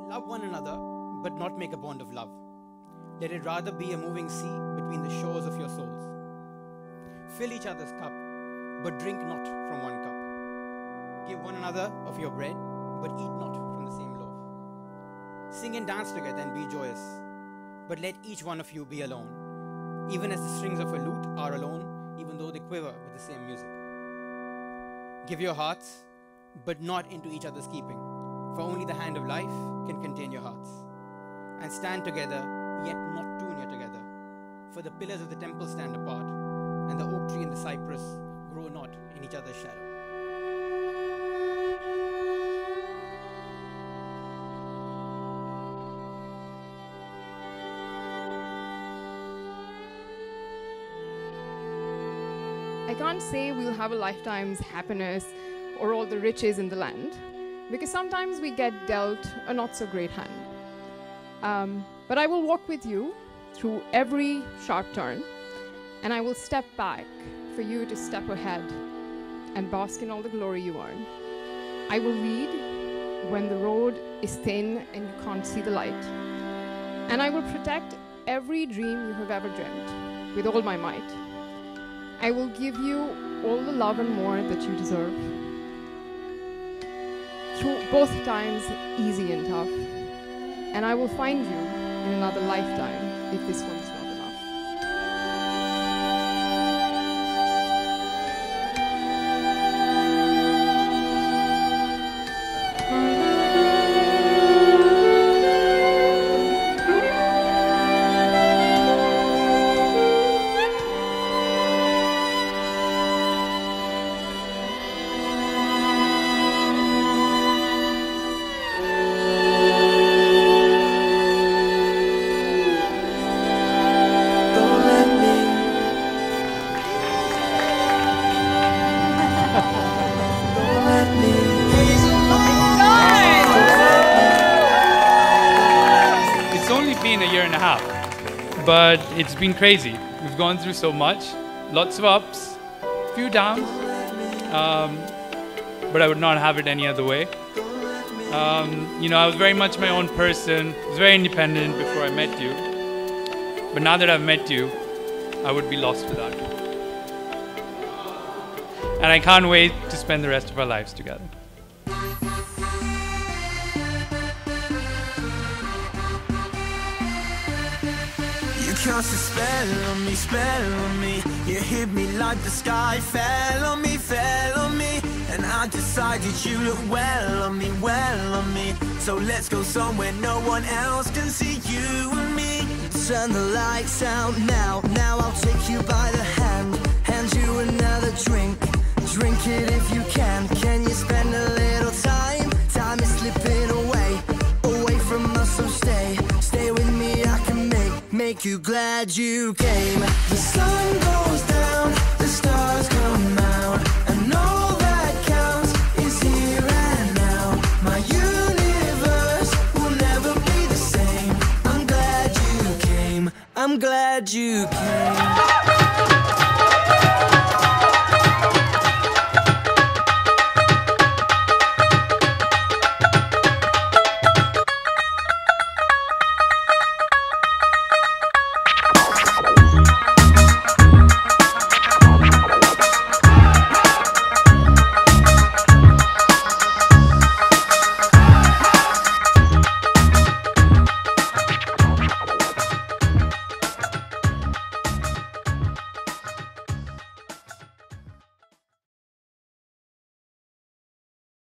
Love one another, but not make a bond of love. Let it rather be a moving sea between the shores of your souls. Fill each other's cup, but drink not from one cup. Give one another of your bread, but eat not from the same loaf. Sing and dance together and be joyous, but let each one of you be alone, even as the strings of a lute are alone, even though they quiver with the same music. Give your hearts, but not into each other's keeping, for only the hand of life can contain your hearts. And stand together, yet not too near together, for the pillars of the temple stand apart, and the oak tree and the cypress grow not in each other's shadow. I can't say we'll have a lifetime's happiness or all the riches in the land, because sometimes we get dealt a not so great hand. But I will walk with you through every sharp turn, and I will step back for you to step ahead and bask in all the glory you earn. I will lead when the road is thin and you can't see the light, and I will protect every dream you have ever dreamt with all my might. I will give you all the love and more that you deserve, through both times, easy and tough. And I will find you in another lifetime if this one's not enough. But it's been crazy. We've gone through so much, lots of ups, few downs, but I would not have it any other way. You know, I was very much my own person, I was very independent before I met you, but now that I've met you, I would be lost without you. And I can't wait to spend the rest of our lives together. Cast a spell on me. You hit me like the sky fell on me. And I decided you look well on me. So let's go somewhere no one else can see you and me. Turn the lights out now. Now I'll take you by the hand. Hand you another drink. Drink it if you can. Can you spend a little time? Time is slipping away from us, so stay with me. I can make you glad you came. The sun goes down, the stars come out, and all that counts is here and now. My universe will never be the same. I'm glad you came. I'm glad you came.